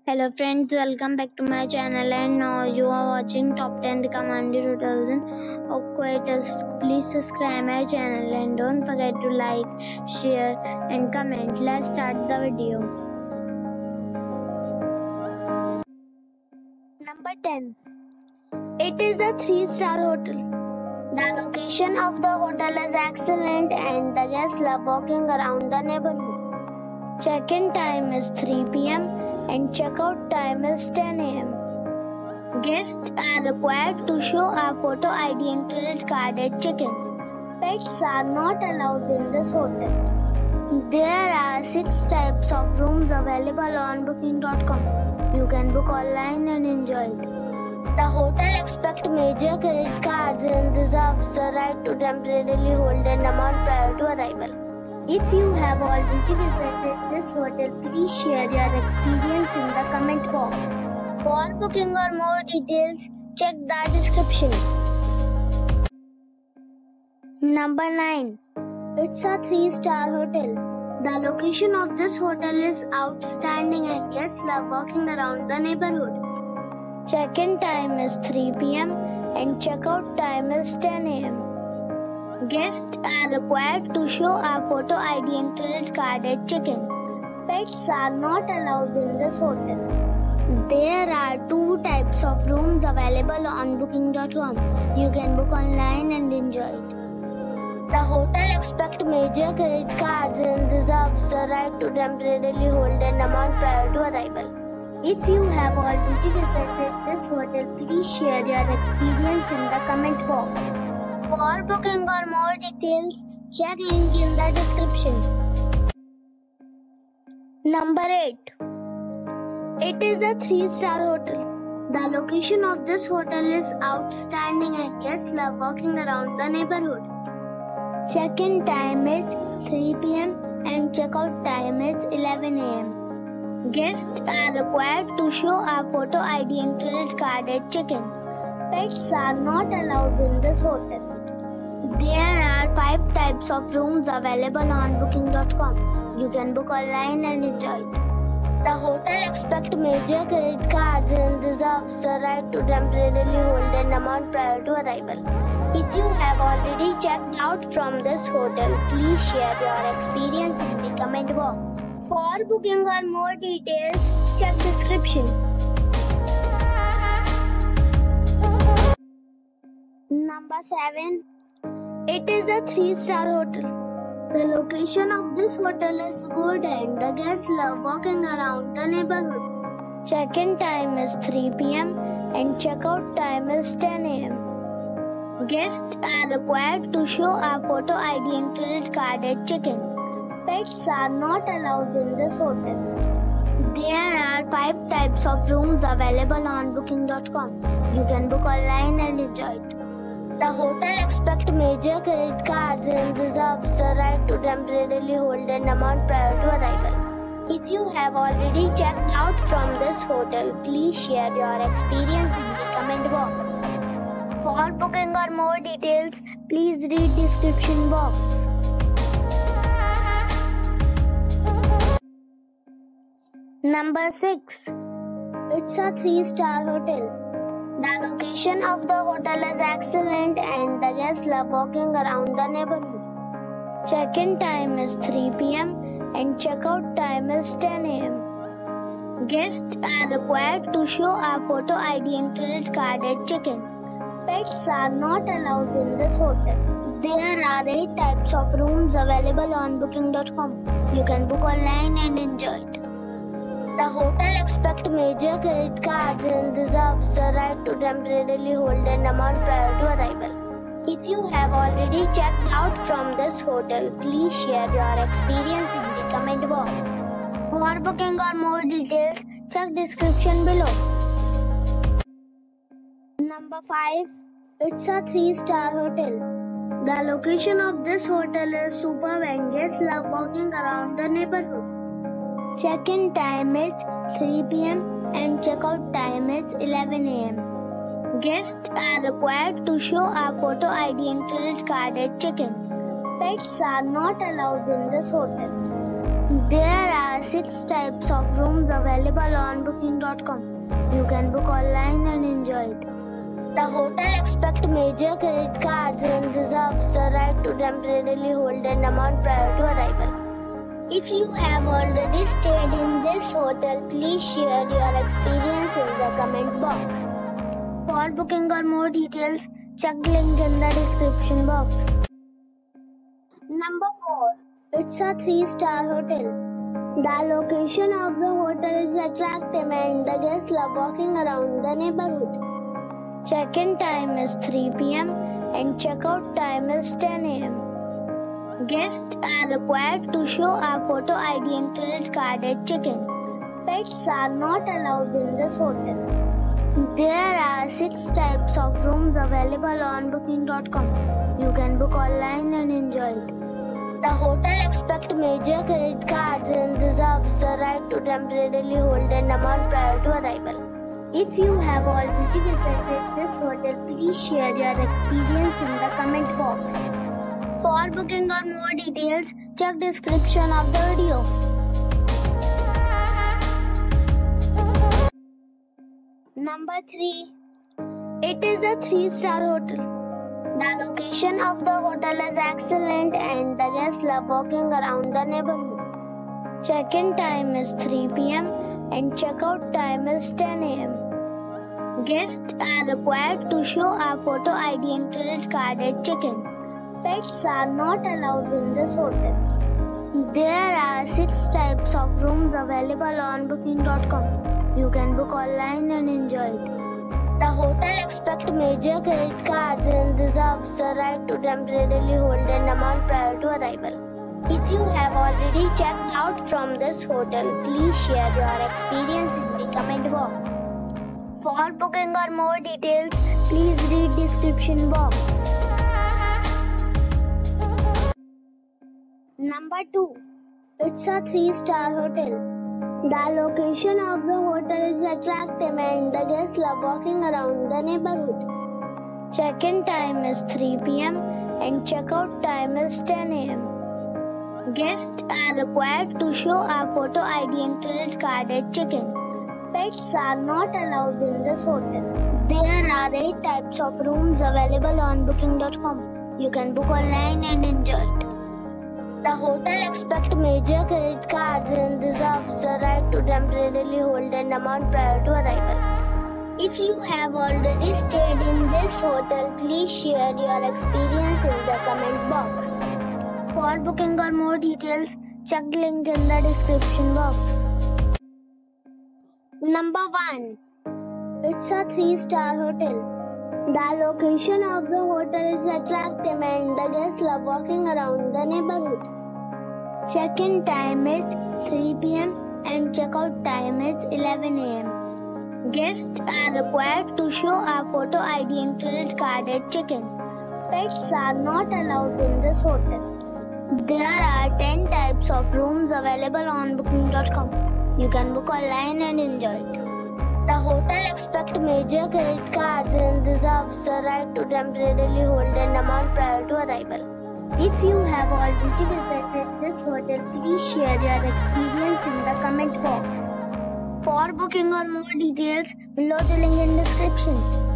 Hello friends, welcome back to my channel, and now you are watching top 10 recommended hotels in Oasis. Please subscribe my channel and don't forget to like, share and comment. Let's start the video. Number 10. It is a 3-star hotel. The location of the hotel is excellent and the guests love walking around the neighborhood. Check-in time is 3 p.m. and checkout time is 10 a.m. Guests are required to show a photo ID and credit card at check-in. Pets are not allowed in this hotel. There are 6 types of rooms available on booking.com. You can book online and enjoy it. The hotel accepts major credit cards and reserves the right to temporarily hold an amount prior to arrival. If you have already visited this hotel, please share your experience in the comment box. For booking or more details, check the description. Number 9. It's a 3-star hotel. The location of this hotel is outstanding and guests love walking around the neighborhood. Check-in time is 3 p.m. and checkout time is 10 a.m. Guests are required to show a photo ID and credit card at check-in. Pets are not allowed in this hotel. There are 2 types of rooms available on booking.com. You can book online and enjoy it. The hotel accepts major credit cards and reserves the right to temporarily hold an amount prior to arrival. If you have already visited this hotel, please share your experience in the comment box. For booking or more details, check link in the description. Number 8. It is a 3-star hotel. The location of this hotel is outstanding and guests love walking around the neighborhood. Check-in time is 3 p.m. and checkout time is 11 a.m. Guests are required to show a photo ID and credit card at check-in. Pets are not allowed in this hotel. There are 5 types of rooms available on booking.com. You can book online and enjoy it. The hotel accepts major credit cards and reserves the right to temporarily hold an amount prior to arrival. If you have already checked out from this hotel, please share your experience in the comment box. For booking or more details, check description. Number 7. It is a 3-star hotel. The location of this hotel is good and the guests love walking around the neighborhood. Check-in time is 3 p.m. and checkout time is 10 a.m. Guests are required to show a photo ID and credit card at check-in. Pets are not allowed in this hotel. There are 5 types of rooms available on booking.com. You can book online and enjoy it. The hotel accepts major credit cards and reserves the right to temporarily hold an amount prior to arrival. If you have already checked out from this hotel, please share your experience in the comment box. For booking or more details, please read description box. Number 6. It's a 3-star hotel. The location of the hotel is excellent and the guests love walking around the neighborhood. Check-in time is 3 p.m. and checkout time is 10 a.m. Guests are required to show a photo ID and credit card at check-in. Pets are not allowed in this hotel. There are 8 types of rooms available on booking.com. You can book online and enjoy it. The hotel accepts major credit cards and reserves the right to temporarily hold an amount prior to arrival. If you have already checked out from this hotel, please share your experience in the comment box. For booking or more details, check description below. Number 5. It's a 3-star hotel. The location of this hotel is superb and guests love walking around the neighborhood. Check-in time is 3 p.m. and checkout time is 11 a.m. Guests are required to show a photo ID and credit card at check-in. Pets are not allowed in this hotel. There are 6 types of rooms available on booking.com. You can book online and enjoy it. The hotel accepts major credit cards and reserves the right to temporarily hold an amount prior to arrival. If you have already stayed in this hotel, please share your experience in the comment box. For booking or more details, check the link in the description box. Number 4. It's a 3-star hotel. The location of the hotel is attractive and the guests love walking around the neighborhood. Check-in time is 3 p.m. and check-out time is 10 a.m. Guests are required to show a photo ID and credit card at check-in. Pets are not allowed in this hotel. There are 6 types of rooms available on booking.com. You can book online and enjoy it. The hotel accepts major credit cards and reserves the right to temporarily hold an amount prior to arrival. If you have already visited this hotel, please share your experience in the comment box. For booking or more details, check description of the video. Number 3. It is a 3-star hotel. The location of the hotel is excellent and the guests love walking around the neighborhood. Check-in time is 3 p.m. and check-out time is 10 a.m. Guests are required to show a photo ID and credit card at check-in. Pets are not allowed in this hotel. There are 6 types of rooms available on booking.com. You can book online and enjoy it. The hotel accepts major credit cards and reserves the right to temporarily hold an amount prior to arrival. If you have already checked out from this hotel, please share your experience in the comment box. For booking or more details, please read description box. Number 2. It's a 3-star hotel. The location of the hotel is attractive and the guests love walking around the neighborhood. Check-in time is 3 p.m. and check-out time is 10 a.m. Guests are required to show a photo ID and credit card at check-in. Pets are not allowed in this hotel. There are 8 types of rooms available on booking.com. You can book online and enjoy it. The hotel accepts major credit cards and reserves the right to temporarily hold an amount prior to arrival. If you have already stayed in this hotel, please share your experience in the comment box. For booking or more details, check the link in the description box. Number 1. It's a 3-star hotel. The location of the hotel is attractive and the guests love walking around the neighborhood. Check-in time is 3 p.m. and check-out time is 11 a.m. Guests are required to show a photo ID and credit card at check-in. Pets are not allowed in this hotel. There are 10 types of rooms available on booking.com. You can book online and enjoy it. The hotel accepts major credit cards and reserves the right to temporarily hold an amount prior to arrival. If you have already visited this hotel, please share your experience in the comment box. For booking or more details, below the link in description.